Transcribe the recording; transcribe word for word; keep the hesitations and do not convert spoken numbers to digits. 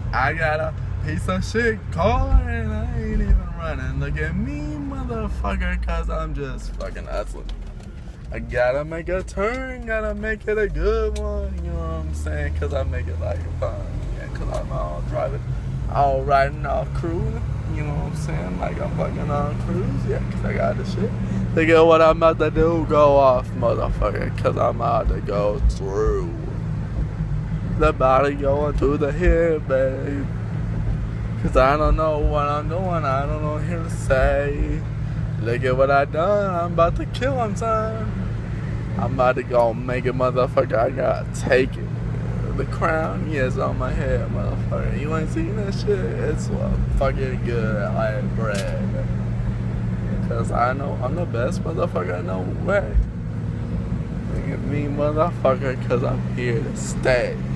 I got a piece of shit car and I ain't even running. Look at me, motherfucker, cause I'm just fucking hustling. I gotta make a turn, gotta make it a good one, you know what I'm saying? Cause I make it like fun, yeah, cause I'm all driving, all riding, all cruising, you know what I'm saying? Like I'm fucking on cruise, yeah, cause I got the shit. Look at what I'm about to do, go off, motherfucker, cause I'm about to go through. The body going to the hip, babe. Cause I don't know what I'm doing, I don't know here to say. Look at what I done, I'm about to kill him, son. I'm about to go make it, motherfucker, I gotta take it. The crown, yes, on my head, motherfucker. You ain't seen that shit? It's uh, fucking good, like bread. Cause I know I'm the best motherfucker, no way. Look at me, motherfucker, cause I'm here to stay.